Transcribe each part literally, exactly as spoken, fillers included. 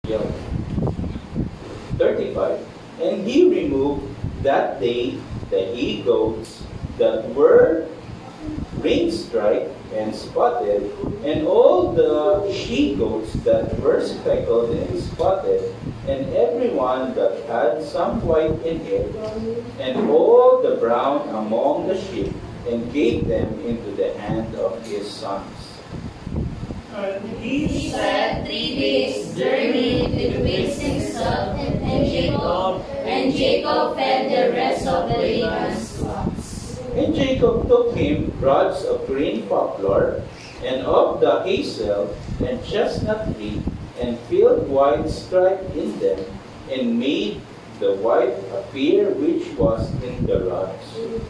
thirty-five. And he removed that day the he-goats that were ring-striped and spotted, and all the she-goats that were speckled and spotted, and every one that had some white in it, and all the brown among the sheep, and gave them into the hand of his sons. He said, Three days' journey between himself and Jacob, and Jacob fed the rest of the Laban's flocks. And Jacob took him rods of green poplar, and of the hazel, and chestnut tree, and filled white stripe in them, and made the white appear which was in the rods.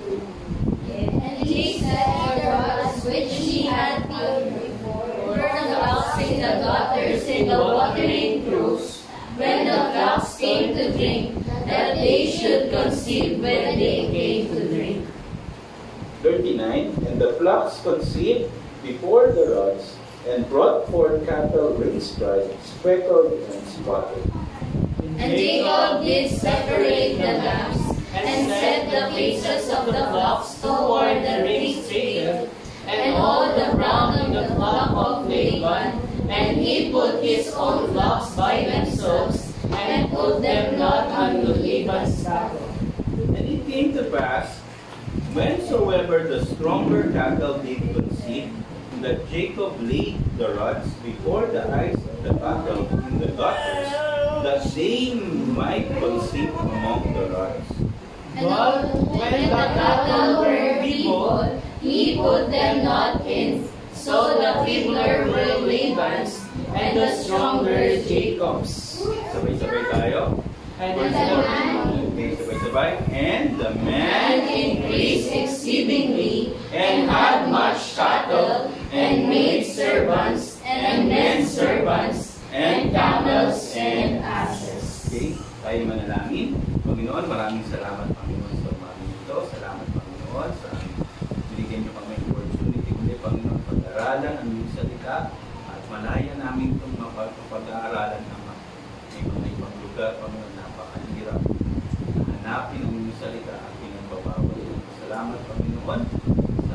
And he set the rods which he had built before the flocks in the gutters in the watering troughs, when the flocks came to drink, that they should conceive when they came to drink. thirty-nine. And the flocks conceived before the rods, and brought forth cattle ring-striped, speckled, and spotted. And Jacob did separate the lambs, and set the faces of the flocks toward the ring field, and all the brown of the flock of Laban, and he put his own flocks by themselves, and put them not unto Laban's cattle. And it came to pass, whensoever the stronger cattle did conceive, that Jacob laid the rods before the eyes of the cattle in the gutters, that they might conceive among the rods. But when the cattle were feeble, he put them not in, so the feebler were Laban's, and the stronger Jacob's. Sabay-sabay tayo. And the man, Okay, sabay-sabay. And the man man increased exceedingly, and had much cattle, and maid servants, and men servants, and camels, and asses. Okay, tayo manalangin. Panginoon, maraming salamat, Panginoon, sa umaga ito. Salamat, Panginoon, sa binigyan niyo kami opportunity ulit, Panginoon, pag-aralan ang iyong salita, at malaya namin itong mapag-aaralan ng may mga ibang lugar, Panginoon, napakalirap. Hanapin ang iyong salita at pinagbabawal. Salamat, Panginoon, sa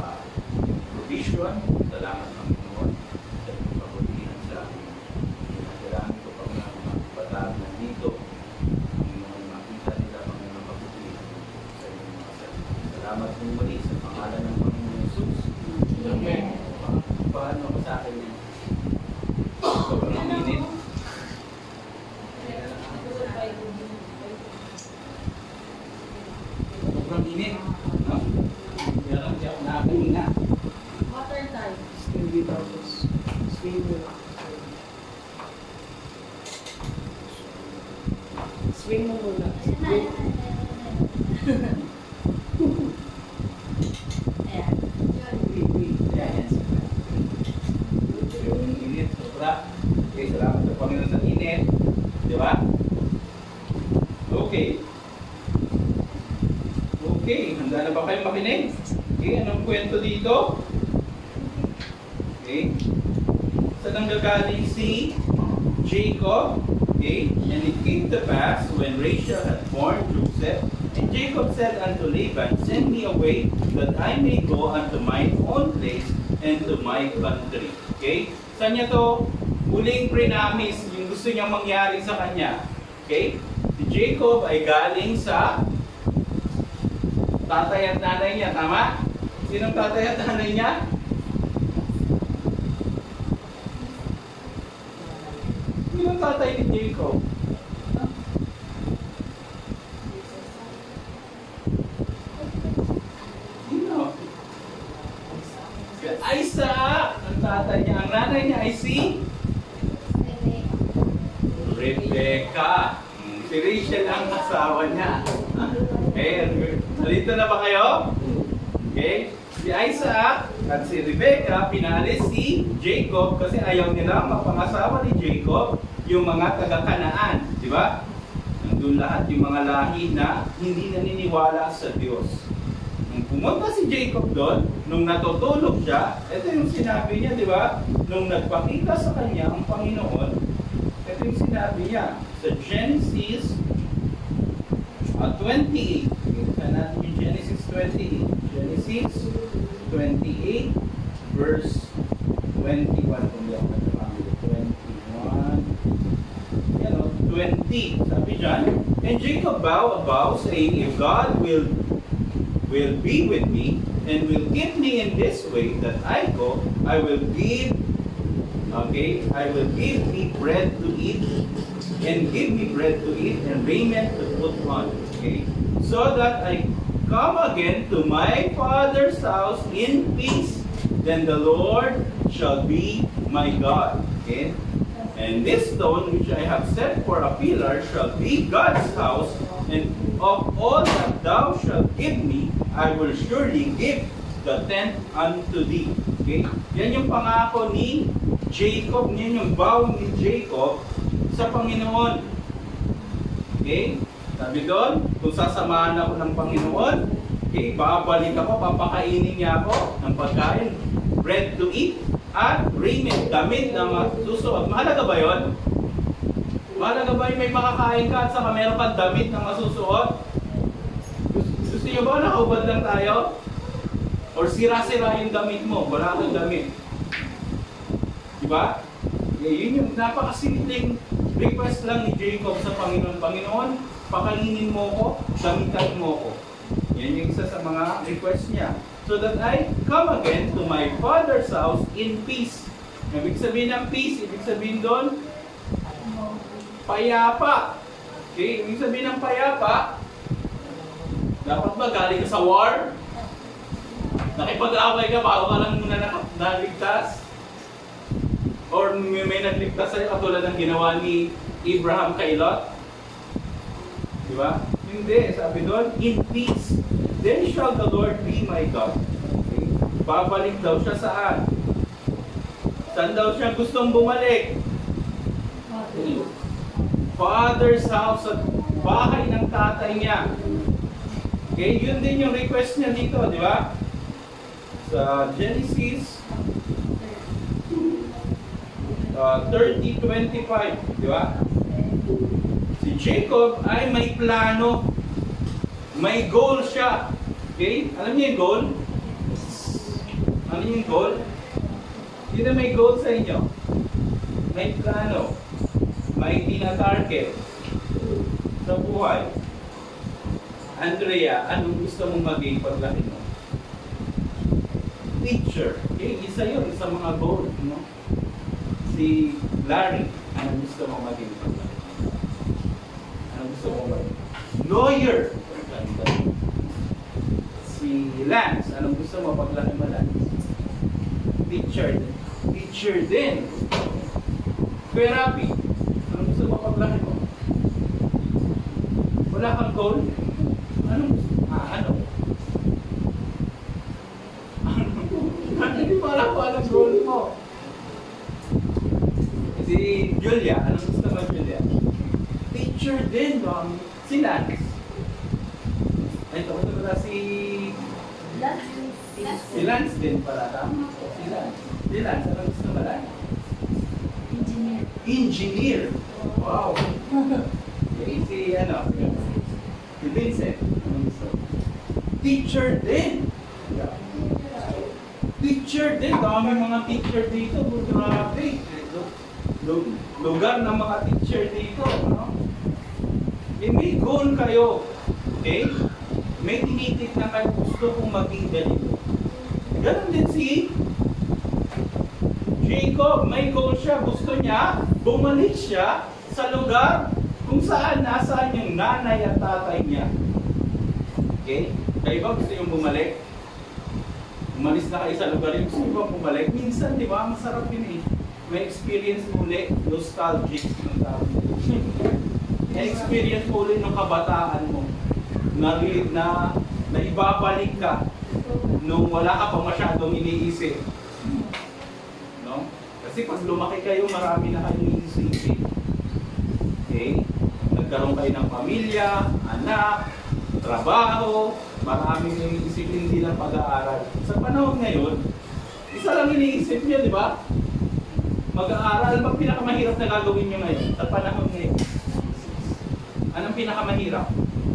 provision. Salamat, Panginoon, sa iyong kabutihan sa amin. Pinagalamin ko, Panginoon, mga kabataan na dito. Panginoon, makita nila, Panginoon, kabutihan sa iyong mga salita. Salamat po muli sa pangalan ng Panginoon Jesus. Amen. Paano ko sa akin yan? Sobrang init. Sobrang init. No? Kaya lang siya nakakahinga. Water time. Swing dito. Swing mo. Swing mo muna. Swing. Ayan. Wait, wait. Ayan. Sobrang init. Sobra. Okay, salamat sa Panginoon sa init. Di ba? Okay. Okay, handa na ba kayong makinig? Okay, anong kwento dito? Okay. Saan nanggagaling si Jacob? Okay, and it came to pass when Rachel had born Joseph, and Jacob said unto Laban, Send me away, that I may go unto mine own place and to my country. Okay? Saan niya to? Huling pre-namis, yung gusto niyang mangyari sa kanya. Okay? Si Jacob ay galing sa tatay at nanay niya, tama? Sinong tatay at nanay niya? Sinong tatay ni Jacob? Sino? Si Isaac! Ang tatay niya. Ang nanay niya ay si Rebecca. Si Rachel ang asawa niya. Okay, nalito na ba kayo? Okay, si Isaac at si Rebecca pinalis si Jacob kasi ayaw nila mapangasawa ni Jacob yung mga taga-Kanaan, di ba? Nandun lahat yung mga lahi na hindi naniniwala sa Diyos. Nung pumunta si Jacob doon, nung natutulog siya, ito yung sinabi niya, di ba? Nung nagpakita sa kanya ang Panginoon, ito yung sinabi sinabi niya sa Genesis uh, twenty-eight. Tingnan natin yung Genesis twenty-eight. Genesis twenty-eight verse twenty-one. Kung di ako nagkakamali. twenty-one. Yan o, twenty. Sabi dyan, and Jacob vowed a vow saying, if God will will be with me and will keep me in this way that I go, I will give Okay, I will give me bread to eat, and give me bread to eat, and raiment to put on. Okay, so that I come again to my father's house in peace, then the Lord shall be my God. Okay, and this stone which I have set for a pillar shall be God's house, and of all that thou shalt give me, I will surely give the tenth unto thee. Okay, yan yung pangako ni Jacob, niyan yung vow ni Jacob sa Panginoon. Okay? Sabi doon, kung sasamahan ako ng Panginoon, okay, babalik ako, papakainin niya ako ng pagkain, bread to eat, at raiment, damit na masusuot. Mahalaga ba yun? Mahalaga ba yun may makakain ka at saka meron kang damit na masusuot? Gusto niyo ba nakaubad lang tayo? Or sira-sira yung damit mo, wala kang damit? Diba? Yeah, yun yung napakasimpleng request lang ni Jacob sa Panginoon. Panginoon, pakainin mo ko, damitan mo ko. Yan yung isa sa mga request niya. So that I come again to my father's house in peace. Ibig sabihin ng peace, ibig sabihin doon, payapa. Okay, ibig sabihin ng payapa, dapat ba galing ka sa war? Nakipag-away ka, bago ka lang muna naligtas? Or may, may nagligtas sa'yo katulad ng ginawa ni Abraham kay Lot? Diba? Hindi. Sabi doon, in peace. Then shall the Lord be my God. Okay? Babalik daw siya saan? Saan daw siya gustong bumalik? Father's house at bahay ng tatay niya. Okay? Yun din yung request niya dito, di ba? Sa Genesis Uh, thirty twenty-five, di ba? Si Jacob ay may plano. May goal siya. Okay? Alam niyo yung goal? Ano yung goal? Sino may goal sa inyo? May plano. May tina-target sa buhay. Andrea, anong gusto mong maging paglaki mo? Teacher. Okay? Isa yun sa mga goal. No? Si Larry, anong gusto mo maging paglaki? Anong gusto mo maging? Lawyer. Si Lance, anong gusto mo paglaki mo, Lance? Teacher din. Teacher din. Therapy. Anong gusto mo paglaki mo? Wala kang goal? Anong gusto? Ah, ano? Hindi pa alam ko anong goal mo. Si Julia, anong gusto mo, Julia? Teacher din, no? Si Lance. Ay, ito, ito ba si... Si Lance din pala, tama? Si Lance. Si Lance, anong gusto mo, Lance? Engineer. Engineer. Wow. Okay, si, ano? Si Vincent, anong gusto? Teacher din. Teacher din. Dami mga teacher dito. Grabe. Lugar ng mga teacher dito, no? Eh, may goal kayo, okay? May tinitik na kayo gusto kong maging ganito. Ganon din si Jacob, may goal siya, gusto niya, bumalik siya sa lugar kung saan nasaan yung nanay at tatay niya. Okay? Kayo ba gusto yung bumalik? Umalis na kayo sa lugar yung gusto yung bumalik. Minsan, di ba, masarap yun eh. May experience ulit, nostalgic ng tawag. May experience ulit ng kabataan mo. Na, na, na ibabalik ka nung wala ka pa masyadong iniisip. No? Kasi pag lumaki kayo, marami na kayong iniisip. Okay? Nagkaroon kayo ng pamilya, anak, trabaho, marami na iniisip, hindi lang pag-aaral. Sa panahon ngayon, isa lang iniisip niyo, di ba? Mag-aaral. Ano bang pinakamahirap na gagawin nyo ngayon sa panahon ngayon? Anong pinakamahirap?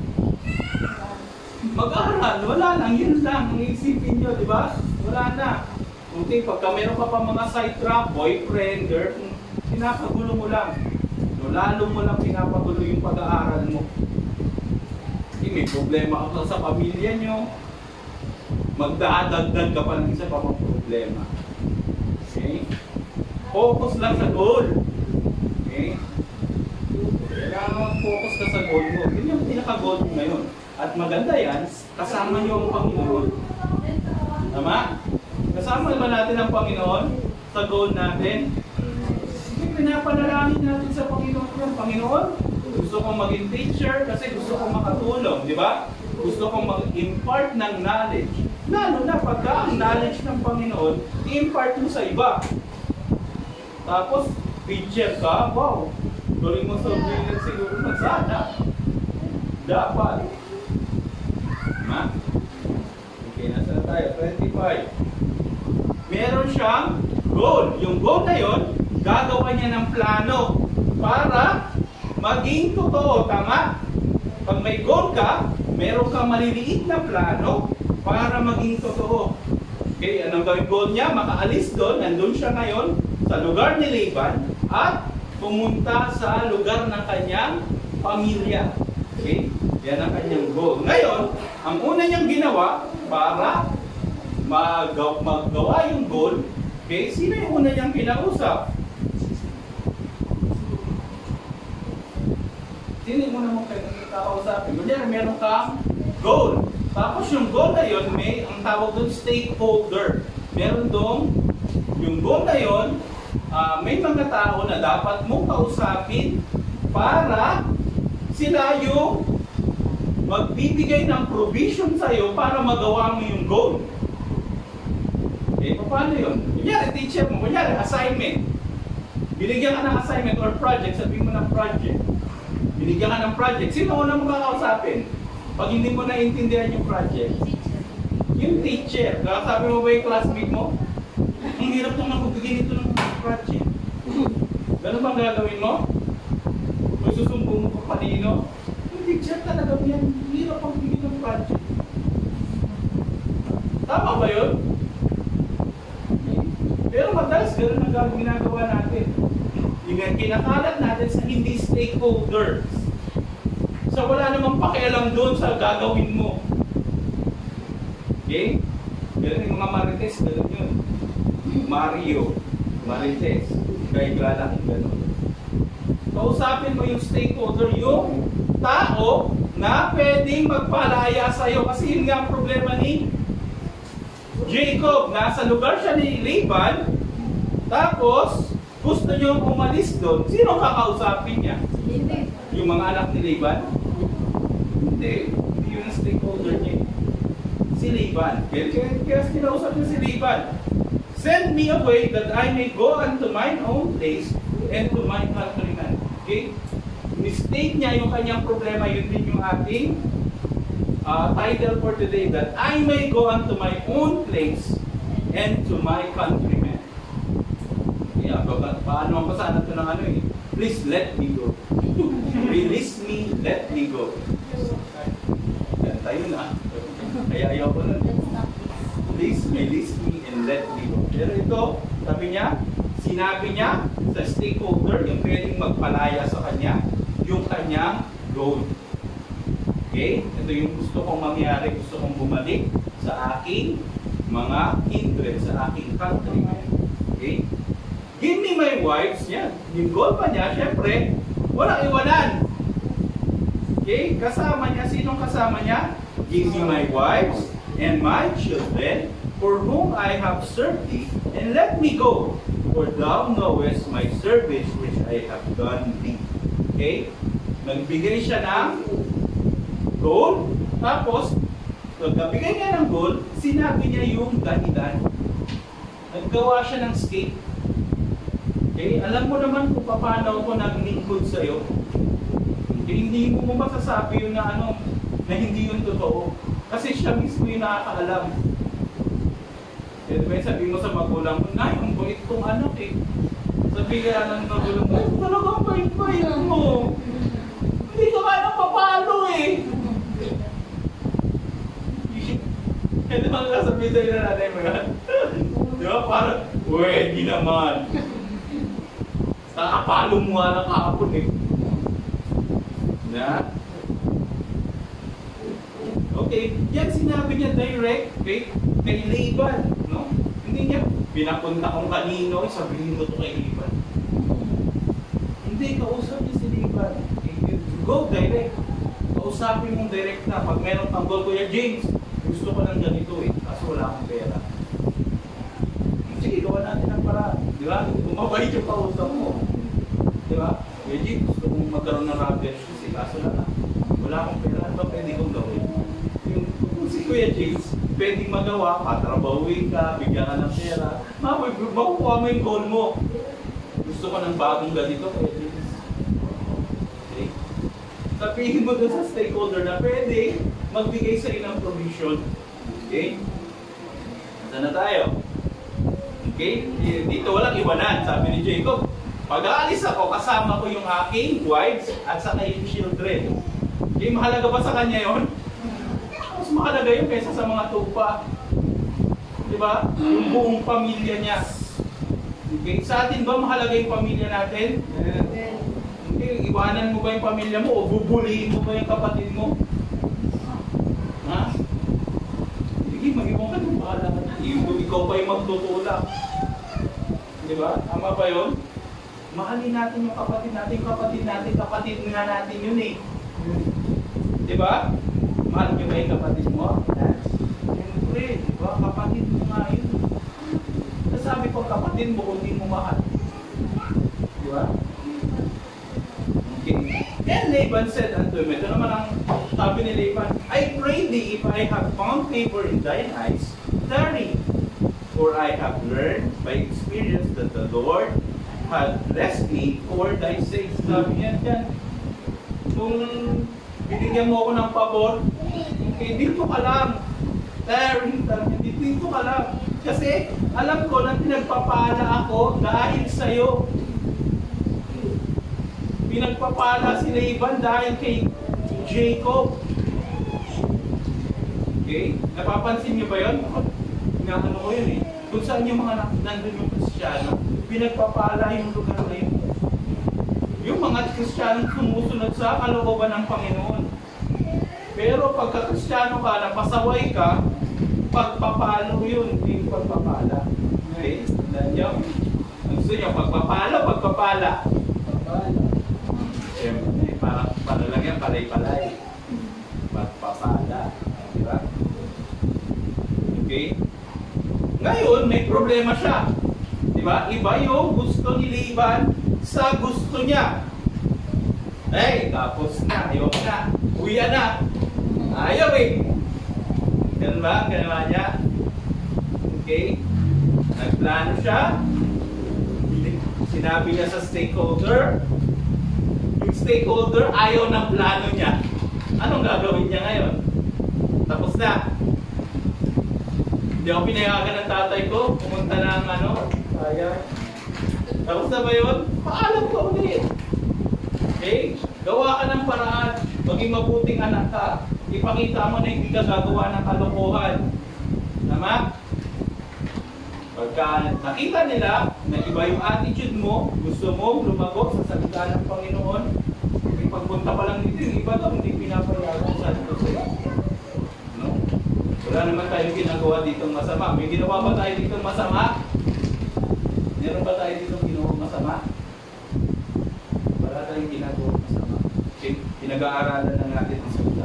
Mag-aaral. Wala lang. Yun lang. Ang isipin nyo, di ba? Wala na. Okay, pagka meron ka pa mga side trap, boyfriend, girlfriend, pinapagulo mo lang. No, lalo mo lang pinapagulo yung pag-aaral mo. Okay, may problema ka sa pamilya nyo. Magdadagdag ka pa ng isa pa mga problema. Okay? Focus lang sa goal. Okay? Kailangan mag-focus ka sa goal mo. Yun yung pinaka-goal mo ngayon. At maganda yan, kasama nyo ang Panginoon. Tama? Kasama ba natin ang Panginoon sa goal natin? Sige, pinapanalangin natin sa Panginoon yan. Panginoon, gusto kong maging teacher kasi gusto kong makatulong, di ba? Gusto kong mag-impart ng knowledge. Lalo na pagka ang knowledge ng Panginoon, i-impart mo sa iba. Tapos, teacher ka, wow, galing mo sa brilliant siguro na sana. Dapat. Ma? Okay, nasa na tayo? twenty-five. Meron siyang goal. Yung goal na yon, gagawa niya ng plano para maging totoo. Tama? Pag may goal ka, meron kang maliliit na plano para maging totoo. Okay, anong gawin goal niya? Makaalis doon, nandun siya ngayon sa lugar ni Laban at pumunta sa lugar ng kanyang pamilya. Okay? Yan ang kanyang goal. Ngayon, ang una niyang ginawa para magaw magawa yung goal, okay, sino yung una niyang kinausap? Sino yung una mong kakausapin? Kunyari, meron kang goal. Tapos yung goal na yun, may ang tawag doon stakeholder. Meron doon, yung goal na yun, uh, may mga tao na dapat mong kausapin para sila yung magbibigay ng provision sa'yo para magawa mo yung goal. Eh, paano yun? Kunyari, teacher mo, kunyari, assignment. Binigyan ka ng assignment or project, sabihin mo ng project. Binigyan ka ng project, sino una mo kakausapin? Pag hindi mo naiintindihan yung project, yung teacher, kakasabi mo ba yung classmate mo? Ang hirap itong magbigay nito ng project. Ganun bang gagawin mo? Kung susumbong mo pa kanino? Yung teacher talaga yan, hirap ang bigay ng project. Tama ba yun? Pero madalas ganun ang ginagawa natin. Yung kinakalat natin sa hindi stakeholders. So wala namang pakialam doon sa gagawin mo. Okay? Ganun yung mga marites, ganun yun. Mario, marites, kaya lang ganun. Kausapin mo yung stakeholder, yung tao na pwedeng magpalaya sa'yo. Kasi yun nga ang problema ni Jacob. Nasa lugar siya ni Laban, tapos gusto nyo umalis doon. Sino kakausapin niya? Yung mga anak ni Laban? Hindi. Hindi yun ang stakeholder niya. Si Laban. Kaya, kaya kinausap niya si Laban. Send me away that I may go unto mine own place and to my countrymen. Okay? Mistake niya yung kanyang problema. Yun din yung ating uh, title for today. That I may go unto my own place and to my countrymen. Kaya, pa paano ang pasanan ito ng ano eh? Please let me go. Release me, let me go. Yan tayo na. Kaya ayaw ko nun. Please release me and let me go. Pero ito, sabi niya, sinabi niya sa stakeholder yung pwedeng magpalaya sa kanya, yung kanyang goal. Okay? Ito yung gusto kong mangyari, gusto kong bumalik sa aking mga kindred, sa aking countrymen. Okay? Give me my wives, yan. Yung goal pa niya, syempre, walang iwanan. Okay? Kasama niya, sinong kasama niya? Give me my wives and my children, for whom I have served thee, and let me go, for thou knowest my service which I have done thee. Okay? Nagbigay siya ng goal, tapos, pagkabigay niya ng goal, sinabi niya yung dahilan. Naggawa siya ng escape. Okay? Alam mo naman kung paano ako naglingkod sa'yo. Okay? Hindi mo mo masasabi yun na ano, na hindi yun totoo. Kasi siya mismo yung nakakaalam. Kaya may sabi mo sa magulang mo, Nay, ang bait kong anak eh. Sabi ka ng nagulong mo, talagang bait-bait mo. Hindi ka kaya papalo eh. Hindi naman kasabihin sa'yo na nanay mo yan. Di ba? Parang, pwede naman. Nakapalo mo nga na kahapon eh. Na? Okay, yan sinabi niya direct kay, kay Laban, no? Hindi niya pinapunta kung kanino, sabihin mo to kay Laban. Hindi, kausap niya si Laban. Go direct. Kausapin mong direct na. Pag meron tanggol ko yan, James, gusto ko ng ganito eh, kasi wala akong pera. Sige, gawa natin ang paraan. Di ba? Bumabait yung kausap mo. Di ba? Kuya James, gusto kong magkaroon ng rubber shoes eh, kaso lang. Wala akong pera, ano ba pwede kong gawin? Kung si Kuya James, pwedeng magawa, patrabawin ka, bigyan ka ng pera, makukuha mo yung goal mo. Gusto ko ng bagong ganito, Kuya James. Okay? Sabihin mo doon sa stakeholder na pwede magbigay sa ng provision. Okay? Saan na tayo? Okay? Dito walang iwanan, sabi ni Jacob. Pag aalis ako, kasama ko yung aking wives at saka yung children. Okay? Mahalaga ba sa kanya yon? Mas mahalaga yun kaysa sa mga tupa. Diba? Yung buong pamilya niya. Okay? Sa atin ba mahalaga yung pamilya natin? Okay? Iwanan mo ba yung pamilya mo o bubulihin mo ba yung kapatid mo? Ha? Sige, mag-ibang ka nung bahala ka na. Ikaw pa yung magtutulak. Diba? Tama ba yun? Mahalin natin yung kapatid natin. Yung kapatid natin, kapatid nga natin yun eh. Diba? Mahal nyo ba yung kapatid mo? Siyempre, diba? Kapatid mo nga yun. Nasabi ko kapatid mo, kung di mo mahal. Diba? Okay. Then Laban said unto him, ito naman ang sabi ni Laban, I pray thee, if I have found favor in thine eyes, tarry. For I have learned by experience that the Lord hath blessed me for thy sake. Sabi niya dyan, kung binigyan mo ako ng pabor, okay, dito ka lang. Tarry, tarry, dito ka lang. Kasi alam ko na pinagpapala ako dahil sa'yo. Pinagpapala si Laban dahil kay Jacob. Okay? Napapansin niyo ba yun? Inaano ko yun eh. Kung saan yung mga nandun yung Kristiyano, pinagpapala yung lugar na yun. Yung mga Kristiyano sumusunod sa kalooban ng Panginoon. Pero pagka Kristiyano ka, napasaway ka, pagpapalo yun, hindi yung pagpapala. Okay? Nandiyan. Gusto niyo, pagpapala, pagpapala. Pagpapala. Siyempre, parang pala lang yan, palay-palay. Pagpapala. Diba? Okay? Ngayon, may problema siya. Diba? Iba yung gusto ni Laban sa gusto niya. Eh, tapos na, ayaw na. Uya na. Ayaw eh. Ganun ba? Ganun ba niya? Okay? Nagplano siya. Sinabi niya sa stakeholder. Yung stakeholder ayaw ng plano niya. Anong gagawin niya ngayon? Tapos na. Hindi ako pinayagan ng tatay ko. Pumunta ng ano. Kaya. Tapos na ba yun? Paalam ka ulit. Okay? Gawa ka ng paraan. Maging mabuting anak ka. Ipakita mo na hindi ka gagawa ng kalokohan. Tama? Pagka nakita nila na iba yung attitude mo, gusto mo lumago sa salita ng Panginoon, may pagpunta pa lang dito, yung iba daw hindi pinapayagan sa ito sa'yo. No? Wala naman tayong ginagawa ditong masama. May ginawa ba tayo ditong masama? Meron ba tayo ditong ginawa masama? Wala tayong ginagawa masama. Okay? Pinag-aaralan na natin ang salita.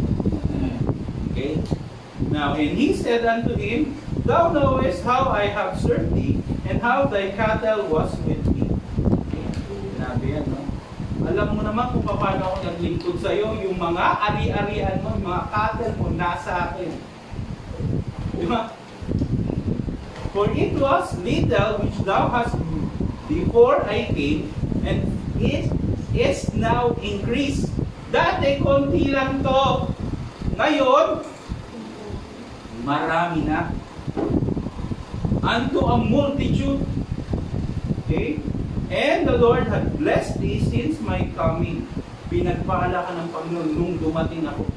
Okay? Now, and he said unto him, Thou knowest how I have served thee, and how thy cattle was with me. Sinabi yan, no? Alam mo naman kung paano ako naglingkod sa iyo, yung mga ari-arian mo, yung mga cattle mo, nasa akin. Di ba? For it was little which thou hast before I came, and it is now increased. Dati, konti lang to. Ngayon, marami na. Unto a multitude. Okay? And the Lord had blessed thee since my coming. Pinagpala ka ng Panginoon nung dumating ako.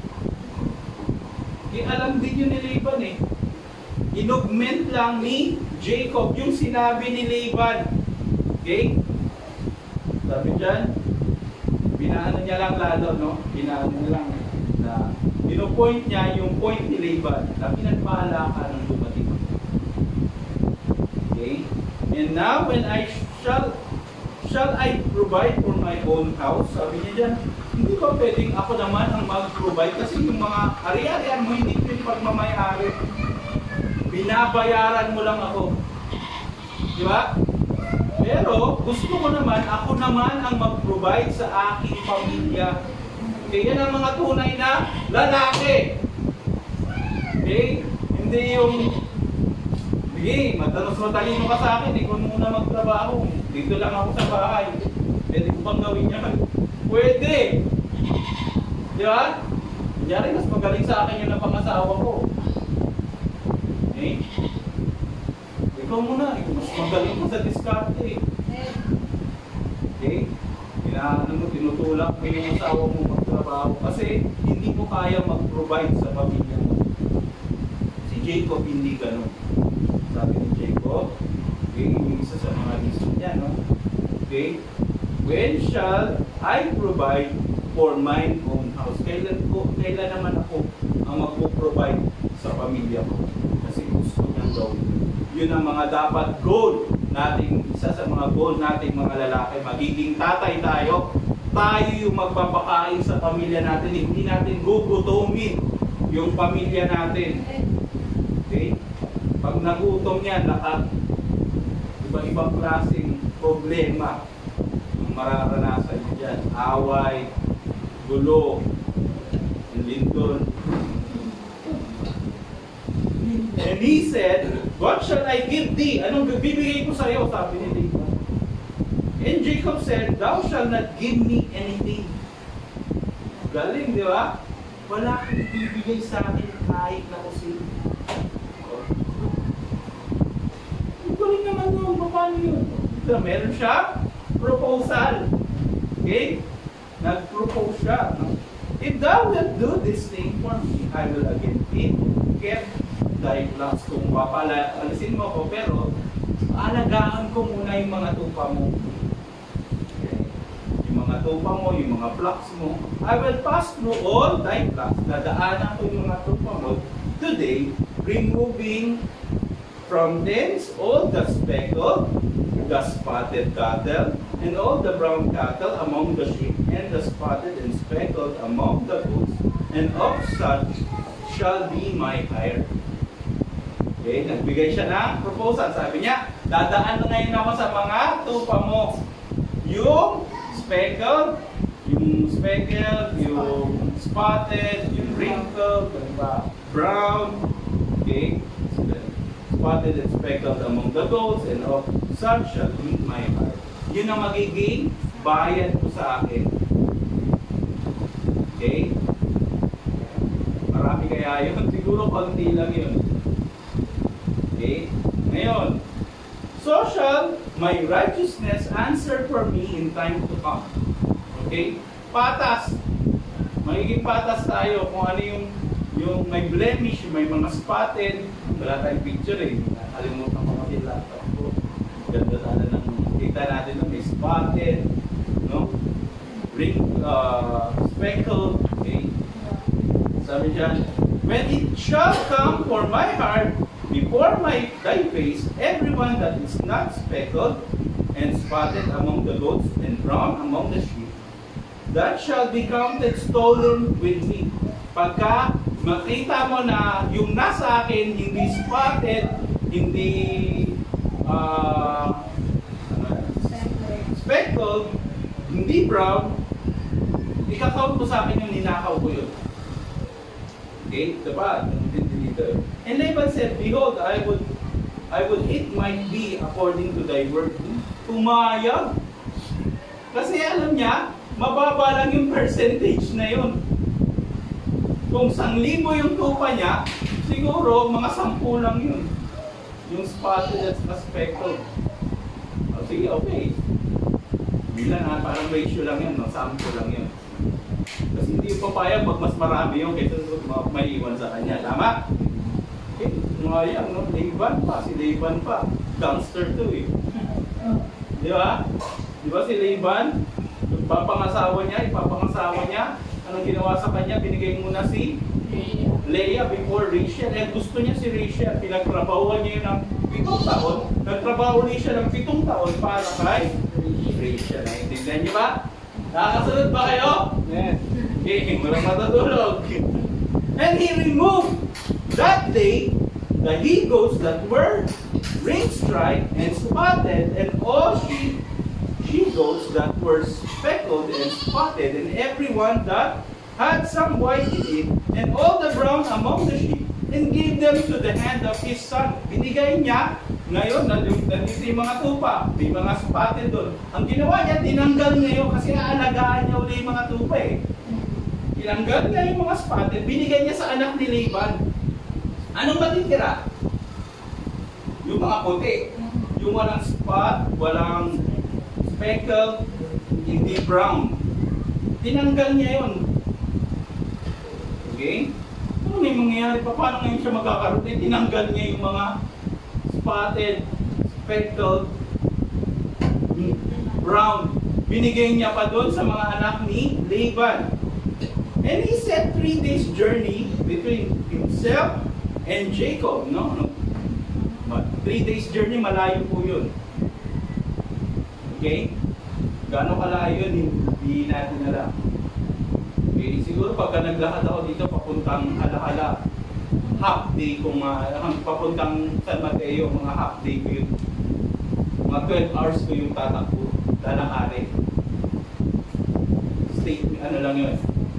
Eh, alam din yun ni Laban eh. Inaugment lang ni Jacob yung sinabi ni Laban. Okay? Sabi dyan, binaano niya lang lalo, no? Binaano niya lang na pinopoint niya yung point ni Laban na pinagpala ka ng dumating ako. Okay? And now when I shall Shall I provide for my own house? Sabi niya dyan, hindi ba pwedeng ako naman ang mag-provide? Kasi yung mga ari-arian mo, hindi ko yung pagmamayari. Binabayaran mo lang ako. Di ba? Pero gusto ko naman, ako naman ang mag-provide sa aking pamilya. Okay, yan ang mga tunay na lalaki. Okay? Hindi yung sige, matanos matalino ka sa akin, ikaw muna magtrabaho. Dito lang ako sa bahay. Pwede ko bang gawin yan? Pwede! Di ba? Kunyari, mas magaling sa akin yung napangasawa ko. Eh? Ikaw muna, ikaw mas magaling ko sa diskarte. Okay? Kailangan mo, tinutulak mo yung asawa mo magtrabaho kasi hindi mo kaya mag-provide sa pamilya mo. Si Jacob hindi ganun. Sabi ni Jacob, okay, yung isa sa mga reason niya, no? Okay, when shall I provide for mine own house? Kailan ko, kailan naman ako ang magpo-provide sa pamilya ko? Kasi gusto niyang gawin. Yun ang mga dapat goal nating, isa sa mga goal nating mga lalaki. Magiging tatay tayo, tayo yung magpapakain sa pamilya natin. Hindi natin gugutumin yung pamilya natin. Okay? Pag nagutom yan, naka iba-ibang klaseng problema ang mararanasan nyo dyan. Away, gulo, lindol. And he said, what shall I give thee? Anong bibigay ko sa iyo? Sabi ni Laban. And Jacob said, thou shalt not give me anything. Galing, di ba? Wala kang bibigay sa akin kahit na kasi. Galing naman doon, paano yun? So, meron siya proposal. Okay? Nag-propose siya. If thou wilt do this thing for me, I will again eat, get thy flocks. Kung papalisin mo ko, pero alagaan ko muna yung mga tupa mo. Okay? Yung mga tupa mo, yung mga flocks mo. I will pass through all thy flocks. Dadaanan ko yung mga tupa mo today, removing from thence all the speckled, the spotted cattle, and all the brown cattle among the sheep, and the spotted and speckled among the goats, and of such shall be my hire. Okay, nagbigay siya ng proposal. Sabi niya, dadaan na ngayon ako sa mga tupa mo. Yung speckled, yung speckled, yung spotted, yung wrinkled, brown, okay, spotted and speckled among the goats, and of such shall be my heart. Yun ang magiging bayad ko sa akin. Okay? Marami kaya yun? Siguro konti lang yun. Okay? Ngayon, so shall my righteousness answer for me in time to come. Okay? Patas. Magiging patas tayo kung ano yung yung may blemish, may mga spotted. Wala tayong picture eh. Nakalimutan ko kasi laptop ko. Ganda sana ng kita natin na may spotted, no? Ring, uh, speckled, okay? Sabi dyan, when it shall come for my heart, before my thy face, everyone that is not speckled and spotted among the goats and brown among the sheep, that shall be counted stolen with me. Pagka makita mo na yung nasa akin hindi spotted, hindi uh, speckled, hindi brown, ika-count mo sa akin yung ninakaw ko yun. Okay? Diba? Dito. And Laban said, behold, I would I would it might be according to thy word. Pumayag. Kasi alam niya, mababa lang yung percentage na yun. Kung isang libo yung tupa niya, siguro mga sampu lang yun. Yung spotted at speckled. O sige, okay. Bilan ha, parang ratio lang yan, no? Sample lang yun. Kasi hindi yung papayag pag mas marami yung kaysa may iwan sa kanya. Tama? Eh, mga yan, no? Laban pa, si Laban pa. Gangster to eh. Di ba? Di ba si Laban? Ipapangasawa niya, ipapangasawa niya. Anong ginawa sa kanya? Binigay muna si Leah before Rachel. Eh gusto niya si Rachel. Pinagtrabahuan niya yun ng pitong taon. Nagtrabaho niya siya ng pitong taon para kay Rachel. Naintindihan niyo ba? Nakakasunod ba kayo? Yes. Okay, walang matutulog. And he removed that day the he-goats that were ring-striped and spotted, and all she she-goats that were speckled and spotted, and everyone that had some white in it, and all the brown among the sheep, and gave them to the hand of his son. Binigay niya, ngayon, nandito yung mga tupa, may mga spotted doon. Ang ginawa niya, tinanggal niya yun kasi aalagaan niya uli yung mga tupa eh. Tinanggal niya yung mga spotted, binigay niya sa anak ni Laban. Anong matitira? Yung mga puti. Yung walang spot, walang speckled, hindi brown. Tinanggal niya yun. Okay? Ano may mangyayari pa? Paano ngayon siya magkakaroon? Eh, tinanggal niya yung mga spotted, speckled, brown. Binigay niya pa doon sa mga anak ni Laban. And he said three days journey between himself and Jacob. No? Three days journey, malayo po yun. Okay? Gano'ng kalayo yun, hindi natin alam. Okay? Siguro pagka naglakad ako dito, papuntang Hala-Hala, half day kung uh, papuntang San Mateo, mga half day ko yun. Mga twelve hours ko yung tatakbo, lalakari. State, ano lang yun.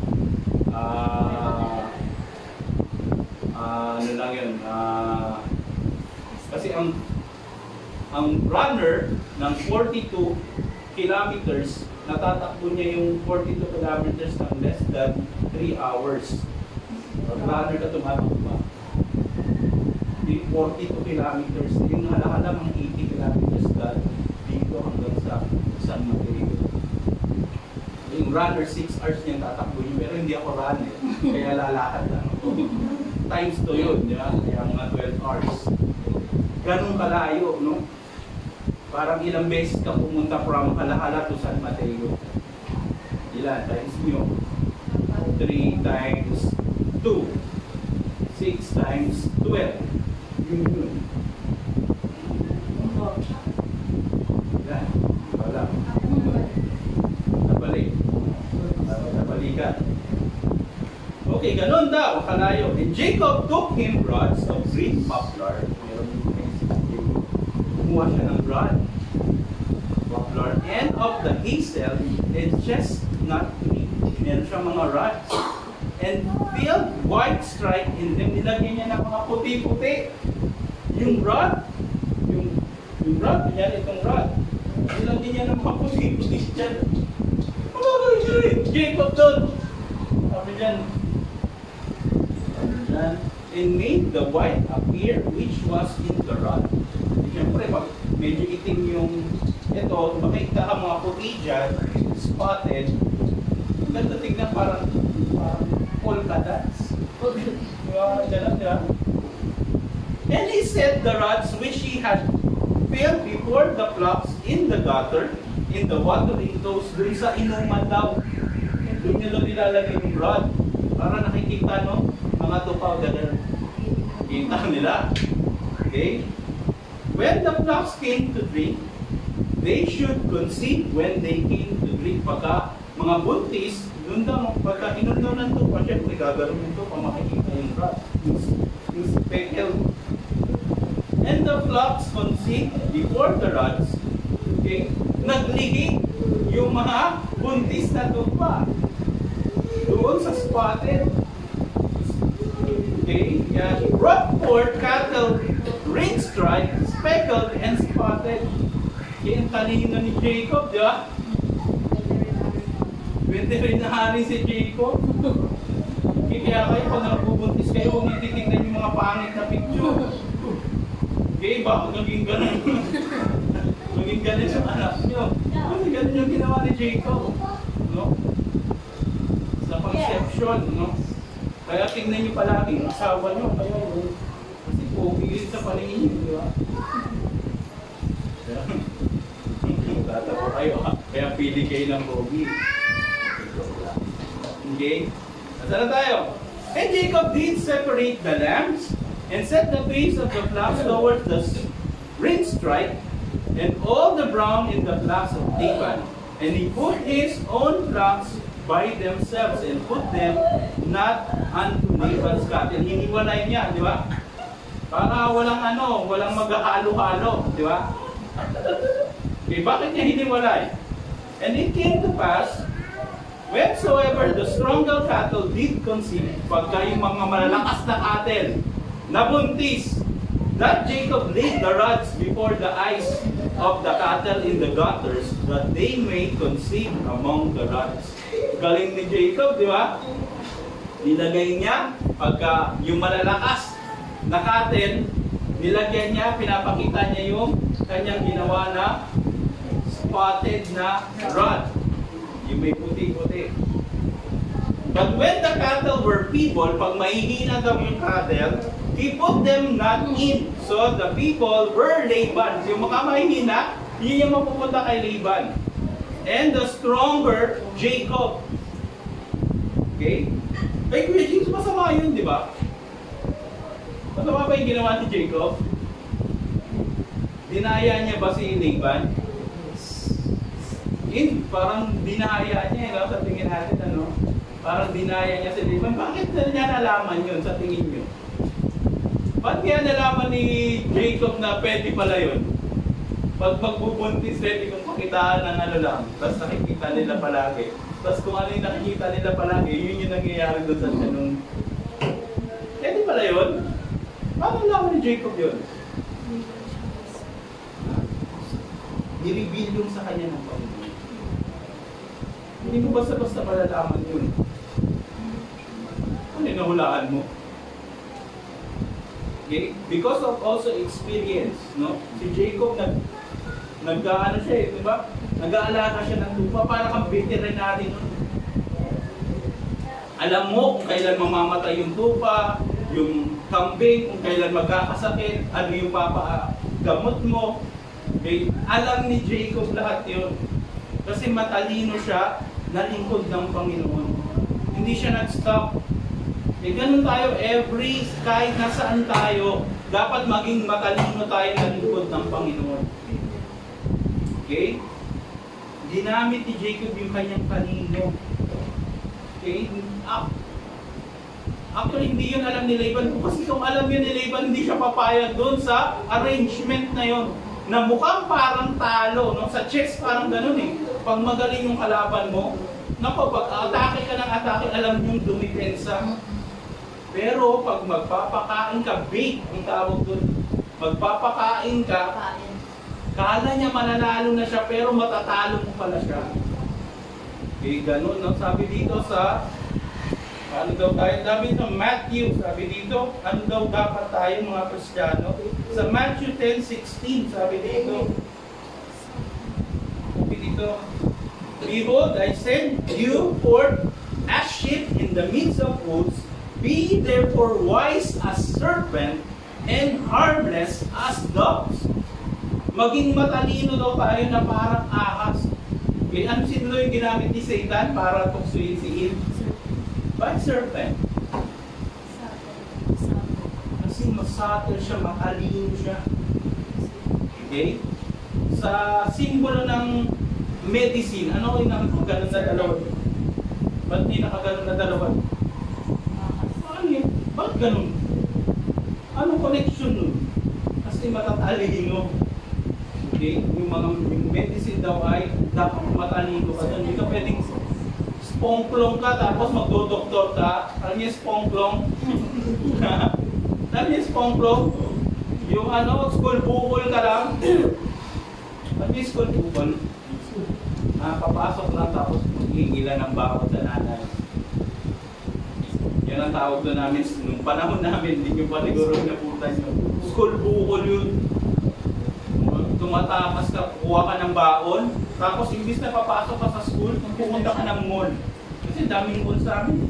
Ah, uh, uh, ano lang yun. Uh, kasi ang ang runner ng forty-two kilometers, natatakbo niya yung forty-two kilometers ng less than three hours. Ang runner ka tumatakbo ba? Yung forty-two kilometers, yung Hala-Hala mga eighty kilometers ka dito hanggang sa San Mateo. Yung runner, six hours niyang tatakbo yun, pero hindi ako runner, kaya lalakad lang. Times to yun, di ba? Kaya mga twelve hours. Ganun kalayo, no? Parang ilang beses ka pumunta from Hala-Hala to San Mateo. Ilan? Times nyo? three times two. six times twelve. Yun yun. Ilan? Wala. Nabalik. Nabalikan. Okay, ganun daw, kalayo. And Jacob took him rods of green poplar. Kumuha siya ng rod, poplar, and of the hazel and chestnut tree. Meron siya mga rods. And filled white stripe in them. Nilagyan niya ng mga puti-puti. Yung rod, yung, yung rod, yan itong rod. Nilagyan niya ng mga puti-puti dyan. Jacob doon. Sabi dyan. Sabi dyan. And made the white appear which was in the rod. Siyempre, medyo itim yung ito, makikita ka mga puti dyan, spotted. Ganda tignan parang parang polka dots. Diba? Ganun, diba? And he set the rods which he had filled before the flocks in the gutter, in the watering toes, dun sa inuman daw. Doon nila nilalagay yung rod. Para nakikita, no? Mga tupaw, ganun. Kita nila. Okay? When the flocks came to drink, they should conceive when they came to drink. Pagka mga buntis, doon daw, pagka inundaw ng tupa, syempre gagawin ng tupa, makikita yung rod, yung speckle. And the flocks conceived before the rods. Okay? Naglihi yung mga buntis na tupa. Doon sa spotted. Okay? Yan. Brought forth cattle, ring-striped, speckled, and spotted. Yan ang kanina ni Jacob, di ba? Pwede rin na hari si Jacob. Kaya kayo, pag nagbubuntis kayo, huwag niyo titignan yung mga pangit na picture. Okay, baka naging ganun. Naging ganun yung anak nyo. Kasi ganun yung ginawa ni Jacob. No? Sa conception, no? Kaya tingnan niyo palagi yung asawa niyo. Kaya, kasi pogi yun sa paningin niyo, di ba? Tata po kayo, ha? Kaya pili kayo ng pogi. Okay? Nasaan na tayo? And Jacob did separate the lambs and set the face of the flocks towards the ring stripe and all the brown in the flocks of Laban. And he put his own flocks by themselves and put them not unto Laban's cattle. Hiniwalay niya, di ba? Para walang ano, walang maghahalo-halo, di ba? Okay, bakit niya hiniwalay? And it came to pass, whensoever the stronger cattle did conceive, pagka yung mga malalakas na cattle, nabuntis, that Jacob laid the rods before the eyes of the cattle in the gutters, that they may conceive among the rods. Galing ni Jacob, di ba? Nilagay niya, pagka yung malalakas na cattle, nilagyan niya, pinapakita niya yung kanyang ginawa na spotted na rod. Yung may puti-puti. But when the cattle were feeble, pag mahihina daw yung cattle, he put them not in. So the people were Laban. Yung mga mahihina, yun yung mapupunta kay Laban. And the stronger, Jacob. Okay? Kay Kuya James, masama yun, di ba? Masama ba yung ginawa ni Jacob? Dinaya niya ba si Laban? In, parang dinaya niya, no? Sa tingin natin, ano? Parang dinaya niya si Laban. Bakit na niya nalaman yun sa tingin niyo? Ba't niya nalaman ni Jacob na pwede pala yun? Pag magbubuntis, pwede kong pakitaan ng ano lang. Tapos nakikita nila palagi. Tapos kung ano yung nakikita nila palagi, yun yung nangyayari doon sa ganun. Pwede pala yun? Paano nalaman ni Jacob yun? Nireveal yung sa kanya ng Panginoon. Hindi mo basta-basta malalaman yun. Ano yung nahulaan mo? Okay? Because of also experience, no? Si Jacob nag nag-aano siya, eh, di ba? Nag-aalaga siya ng tupa para kang veterinary nun. Alam mo kung kailan mamamatay yung tupa, yung kambing, kung kailan magkakasakit, ano yung papagamot mo. Okay? Alam ni Jacob lahat yun. Kasi matalino siya, na lingkod ng Panginoon. Hindi siya nag-stop. Eh, ganun tayo, every, kahit nasaan tayo, dapat maging matalino tayo na lingkod ng Panginoon. Okay? Ginamit ni Jacob yung kanyang talino. Okay? Actually, hindi yun alam ni Laban. Kasi kung alam yun ni Laban, hindi siya papayag doon sa arrangement na yun. Na mukhang parang talo, no? Sa chess parang ganun eh. Pag magaling yung kalaban mo, nako, pag atake ka ng atake, alam yung dumipensa. Pero pag magpapakain ka, bait ang tawag doon. Magpapakain ka, kala niya mananalo na siya, pero matatalo mo pala siya. Okay, ganun, no? Sabi dito sa, ano daw tayo, sabi sa Matthew, sabi dito, ano daw dapat tayo mga Kristiyano? Sa Matthew ten sixteen, sabi dito, sabi dito, behold, I send you forth as sheep in the midst of wolves. Be therefore wise as serpent and harmless as doves. Maging matalino daw tayo na parang ahas. Okay, ano sino yung ginamit ni Satan para tuksuin si Eve? But serpent. Kasi masatel siya, matalino siya. Okay? Sa simbolo ng medicine, ano yung nakaganon na dalawa? Ba't di nakaganon na dalawa? Ano yun? Ba't ganon? Anong connection nun? Kasi matatalino. Okay? Yung mga yung medicine daw ay dapat matalino ka doon. Hindi ka pwedeng spongklong ka tapos magdodoktor ka. Alam niyo spongklong? Alam niyo spongklong? Yung ano, school bukol ka lang. Alam niyo school bukol? Ah, papasok lang tapos maghihilan ng bakod sa nanay. Yan ang tawag doon namin. Nung panahon namin, hindi nyo pa siguro naputan yun. School bukol yun. Tumatakas ka, kuha ka ng baon, Tapos, imbis na papasok ka sa school, pupunta ka ng mall. Kasi daming mall sa amin.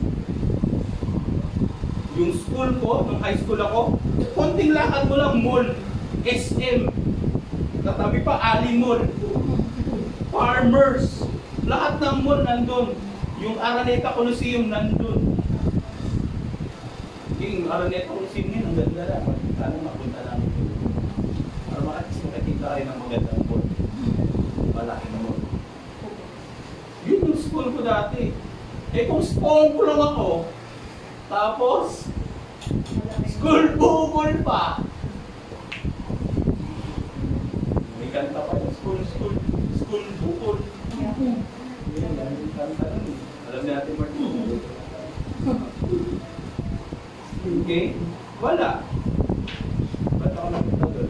Yung school ko, nung high school ako, konting lakad mo lang mall. S M. Katabi pa, Ali Mall. Farmers. Lahat ng mall nandun. Yung Araneta Coliseum nandun. Yung Araneta Coliseum yun, ang ganda lang. Sana mapunta namin. Para makatis makikita kayo ng magandang mall. Malaking mall. Yun yung school ko dati. Eh kung spawn ko lang ako, tapos, school bukol pa. May kanta pa yung school, school, school bukol. Yan, yan yung kanta nun. Alam natin, Martin. Okay? Wala. Ba't ako nakita doon?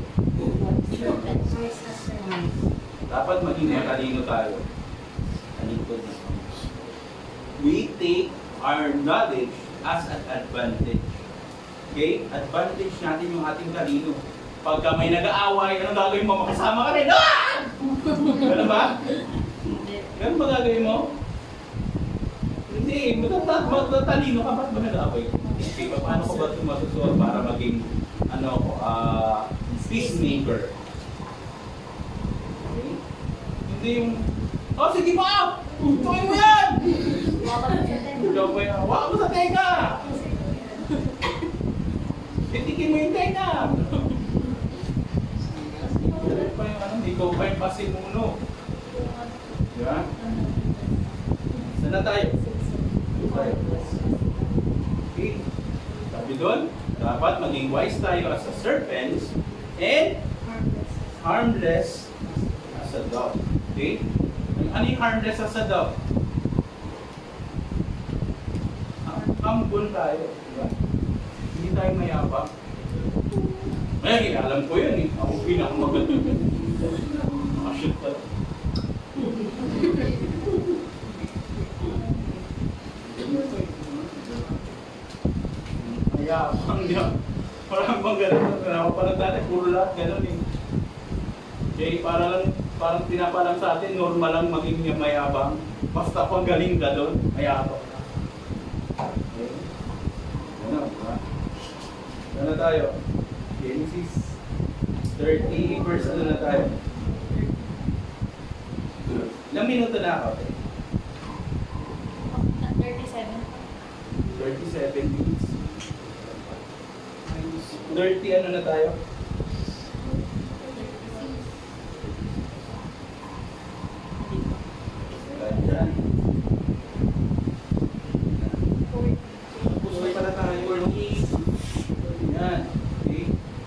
Dapat maging matalino tayo. Talikod na. We take our knowledge as an advantage. Okay? Advantage natin yung ating talino. Pagka may nag-aaway, anong gagawin mo? Makasama ka rin. Ah! Ano ba? Ganun ba gagawin mo? Hindi. Magtatalino ka. Ba't ba nag-aaway? Okay, paano ko ba ito masusunod para maging ano, uh, peacemaker? Okay? Hindi yung, oh, sige pa! Tuloy mo yan! Ikaw ba yan? Waka mo sa teka! Titikin mo yung teka! Ikaw pa yung ano, ikaw pa yung pasimuno. Diba? Saan na tayo? Tayo. Okay. Sabi doon, dapat maging wise tayo as a serpent and harmless as a dove. Okay? Ano yung harmless as a dove? Humble tayo. Diba? Hindi tayo mayabang. Eh, alam ko yun eh. Ako pinakamaganda. Nakashoot pa. Mayabang niya. Parang bang gano'n. Ako parang dati, puro lahat gano'n eh. Okay, para lang, parang pinapalam sa atin, normal lang maging niya mayabang. Basta pag galing ka doon, mayabang. Okay. Ano, diba? Ano tayo? Genesis thirty, verse ano na tayo? Ilang minuto na ako? thirty-seven. thirty-seven minutes. thirty ano na tayo? Dyan. Pusoy pala tayo. Yan. Okay.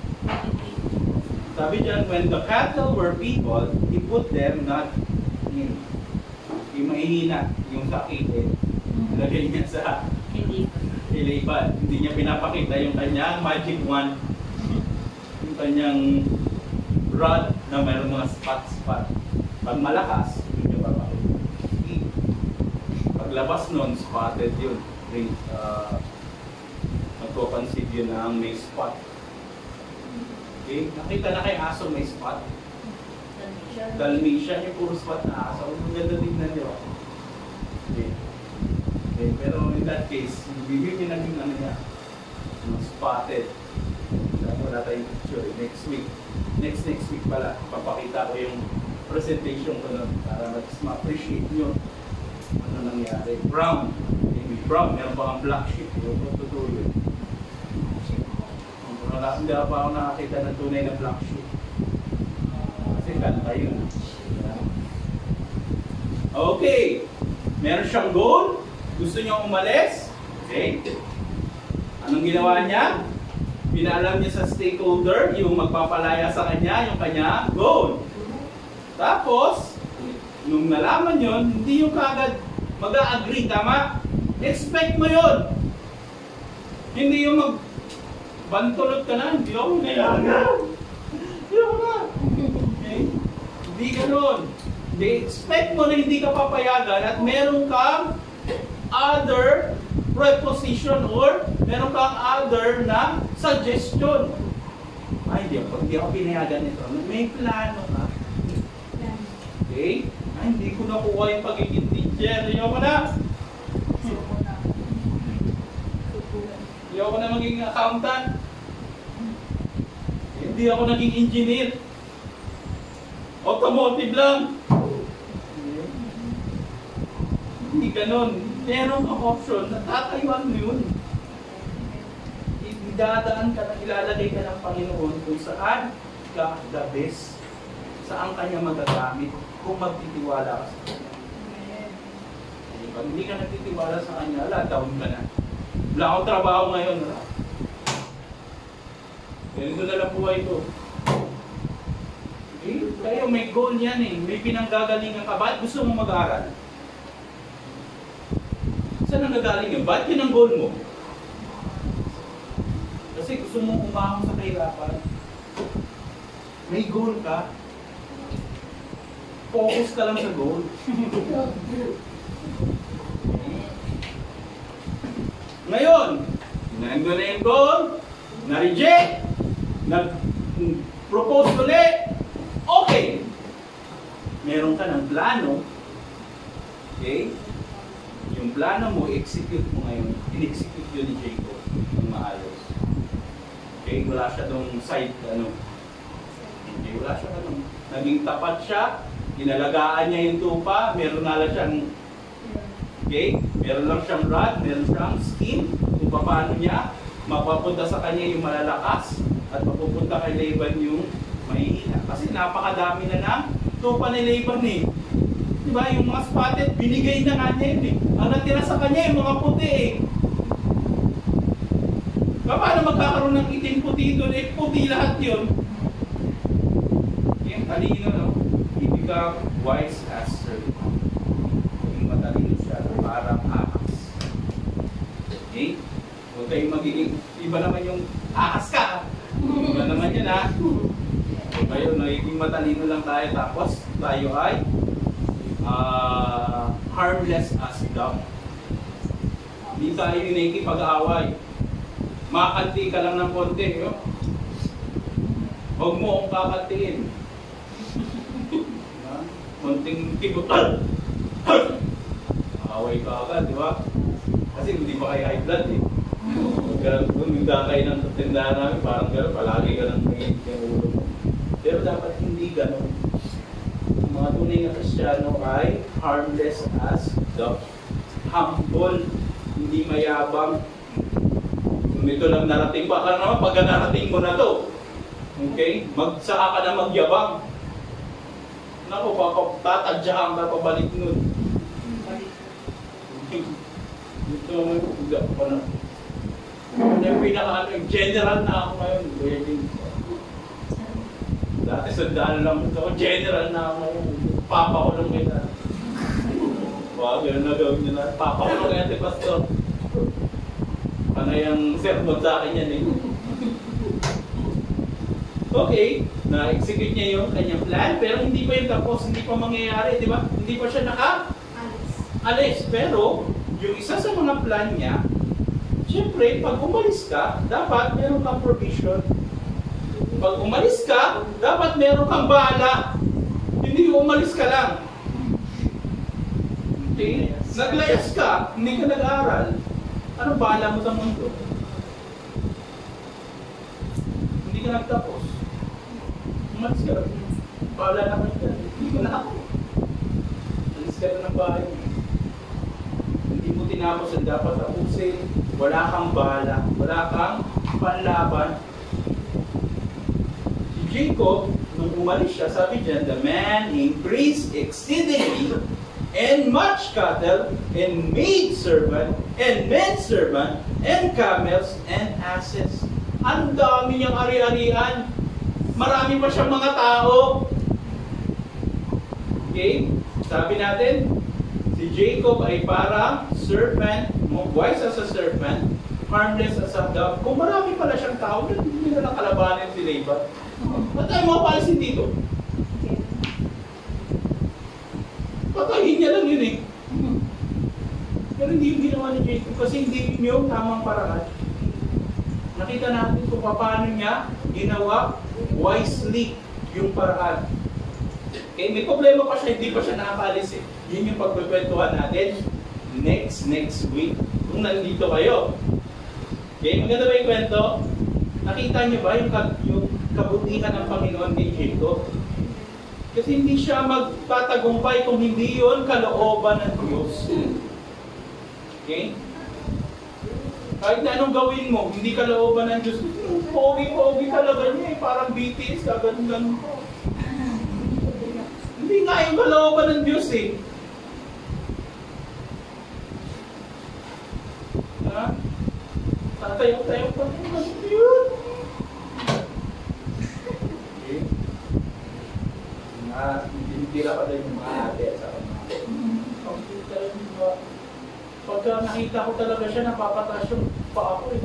Sabi dyan, when the cattle were people, he put them not in. Yung mahihina, yung sakit eh. Nilagay niya sa ilipan. Hindi niya pinapakita yung kanyang magic wand. Yung kanyang rod na mayroong mga spot-spot. Pag malakas, yun yung papakita. Paglabas nun, spotted yun. Uh, Magpapansin yun na ang may spot. Okay? Nakita na kay aso may spot? Dalmatian, yung puro spot na aso. Ang ganda tignan nyo. Okay. Okay. Pero in that case, bibigyan naging ano niya. Spotted. Wala tayong picture. Next week. Next next week pala. Papakita ko yung presentation ko nun para ma-appreciate nyo ano nangyari. Brown. Maybe brown. Meron ba ang black sheep? Yung totoo yun. Wala, hindi pa ako nakakita ng tunay na black sheep. Kasi kanta yun. Okay. Meron siyang goal. Gusto niyang umalis. Okay. Anong ginawa niya? Pinaalam niya sa stakeholder yung magpapalaya sa kanya, yung kanya goal. Tapos, nung nalaman yun, hindi yung kagad mag-a-agree, tama? Expect mo yun. Hindi yung mag bantulot ka na, hindi ako kailangan. Hindi ako na. Okay? Hindi ganun. They expect mo na hindi ka papayagan at meron kang other preposition or meron kang other na suggestion. Ay, hindi ako, hindi ako pinayagan nito. May plano ka. Okay? Ay, hindi ko nakuha yung pagiging teacher. Ayoko na. Ayoko na maging accountant. Hindi ako naging engineer. Automotive lang. Hindi ganon. Meron kang option. Natatayuan mo yun. Idadaan ka na, ilalagay ka ng Panginoon kung saan ka the best. Saan kanya magagamit kung magtitiwala ka sa Kanya. Pag hindi ka nagtitiwala sa Kanya, ala, down ka na. Wala akong trabaho ngayon. Wala. Ganito na lang buhay ko. Eh, kayo may goal yan eh. May pinanggagalingan ka. Bakit gusto mo mag-aaral? Saan ang gagaling yun? Bakit yun ang goal mo? Kasi gusto mong umahon sa kahirapan. May goal ka. Focus ka lang sa goal. Ngayon, nandun na yung goal, na-reject, nag-propose ulit, okay. Meron ka ng plano, okay? Yung plano mo, execute mo ngayon, in-execute yun ni Jacob ng maayos. Okay, wala siya dong side, ano, okay, wala siya ano, naging tapat siya, inalagaan niya yung tupa, meron na lang siyang, okay, meron lang siyang rod, meron siyang skin, kung paano niya mapapunta sa kanya yung malalakas at mapupunta kay Laban yung mahihina. Kasi napakadami na ng tupa ni Laban eh. Diba? Yung mga spotted, binigay na nga niya yun eh. Ang natira sa kanya yung mga puti eh. Paano magkakaroon ng itim puti doon? Eh, puti lahat yun. Yung talino, no? He become wise as serpent. Yung matalino siya, parang ahas. Okay? Huwag kayong magiging, iba naman yung ahas ka. Iba naman yun ha. Kayo, nagiging matalino lang tayo, tapos tayo ay uh, harmless as dove. Hindi tayo yung pag-aaway. Makanti ka lang ng konti, yo. Huwag mo akong kakantiin. Konting kibutan. Away ka agad, di ba? Kasi hindi pa kayo high blood eh. Kung nagda kayo ng tindahan namin, parang gano'n, palagi ka ng mainit yung ulo mo. Pero dapat hindi gano'n. Ang mga tunay na Kristiyano ay harmless as dove. Humble, hindi mayabang. Kung ito lang narating pa ka naman, pagka narating mo na to, okay, magsaka ka na magyabang. Naku, tatadyahan ka pabalik nun. Ito naman, hindi ako pa na. Ano yung pinaka-ano, general na ako ngayon. Wedding. Dati sandaan lang ito, general na ako ngayon. Papakulong kita. Wow, gano'n na gawin nyo na. Papakulong kaya si Pastor. Panay ang sermon sa akin yan eh. Okay, na-execute niya yung kanyang plan, pero hindi pa yung tapos, hindi pa mangyayari, di ba? Hindi pa siya naka-alis. Pero, yung isa sa mga plan niya, siyempre, pag umalis ka, dapat meron kang provision. Pag umalis ka, dapat meron kang bala. Hindi umalis ka lang. Okay? Naglayas ka, hindi ka nag-aaral. Ano bala mo sa mundo? Hindi ka nagtapos. Umalis ka lang. Bala naman ka. Hindi ko na ako. Alis ka lang ng bahay. Hindi mo tinapos ang dapat tapusin. Wala kang bala. Wala kang panlaban. Si Jacob, nung umalis siya, sabi dyan, the man increased exceedingly and much cattle, and maid servant, and men servant, and camels, and asses. Ang dami niyang ari-arian. Marami pa siyang mga tao. Okay? Sabi natin, si Jacob ay parang serpent, wise as a serpent, harmless as a dove. Kung marami pala siyang tao, hindi na lang kalabanin si Laban. Ba't tayo mapalisin dito? Patayin niya lang yun eh. Pero hindi yung ginawa ni Jacob kasi hindi yun yung tamang paraan. Nakita natin kung paano niya ginawa wisely yung paraan. Okay, may problema pa siya, hindi pa siya nakakalis eh. Yun yung pagpipwentuhan natin next, next week. Kung nandito kayo. Okay, maganda ba yung kwento? Nakita niyo ba yung, yung kabutihan ng Panginoon kay Jacob? Kasi hindi siya magtatagumpay kung hindi yun kalooban ng Diyos. Okay? Kahit na anong gawin mo, hindi kalooban ng Diyos. Pogi-pogi talaga niya eh. Parang B T S, ganun-ganun po. Hindi nga yung kalooban ng Diyos eh. Ha? Tatayo-tayo pa rin yun. Okay? Nga, tinitira pa rin yung mga ate sa mga computer, di ba? Pagka nakita ko talaga siya, napapataas yung pa ako eh.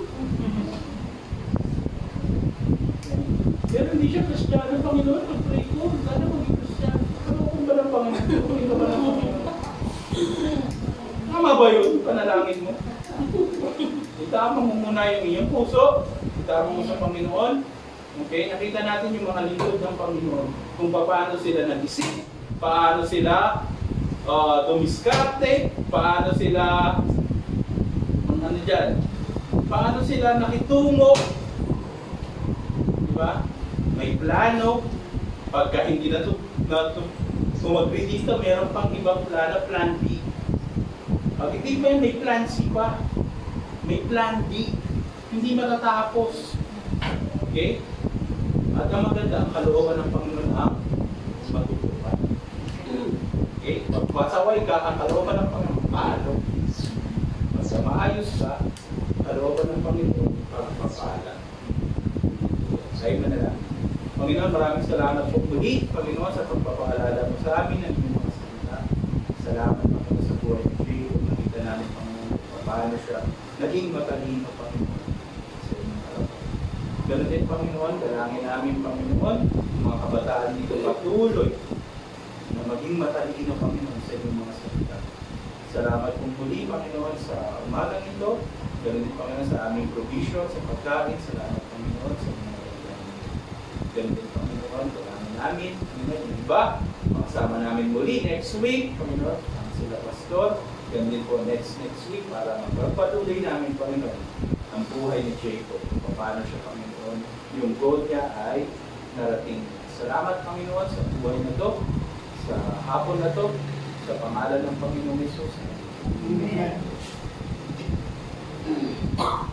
Pero hindi siya Kristiyano, Panginoon, pag-pray ko, sana maging Kristiyano. Ano kung ba ng Panginoon? Kung ba ng Panginoon? Tama ba yun? Panalangin mo? Itama mo muna yung iyong puso. Itama mo sa Panginoon. Okay? Nakita natin yung mga lingkod ng Panginoon. Kung paano sila nag-isip, paano sila uh, dumiskarte, paano sila ano dyan? Paano sila nakitungo? Diba? May plano. Pagka hindi na ito, tumagri dito, meron pang ibang plano, plan B. Pag hindi pa yun, may plan C pa. May plan D. Hindi matatapos. Okay? At ang maganda, ang kalooban ng Panginoon ang matutupad. Okay? Pag masaway ka, ang kalooban ng Panginoon, paano? Pagka maayos ka, kalooban ng Panginoon, pagpapala. Sa'yo mo na lang. Panginoon, maraming salamat po muli, Panginoon, sa pagpapaalala mo sa amin ng inyong mga salita. Salamat, Panginoon, sa buhay ni Jacob. Nakita namin, Panginoon, paano siya naging matalino, Panginoon, sa inyong harapan. Ganun din, Panginoon, dalangin namin, Panginoon, mga kabataan dito patuloy na maging matalino, Panginoon, sa inyong mga salita. Salamat po muli, Panginoon, sa umagang ito. Ganun din, Panginoon, sa aming provision, sa pagkain. Salamat, Panginoon, sa mga ganun din, Panginoon, dalangin namin, Panginoon, yung iba, makasama namin muli next week, Panginoon, ang sila pastor, ganun din po next next week, para magpapatuloy namin, Panginoon, ang buhay ni Jacob, kung paano siya, Panginoon, yung goal niya ay narating. Salamat, Panginoon, sa buhay na to, sa hapon na to, sa pangalan ng Panginoong Hesus. Amen.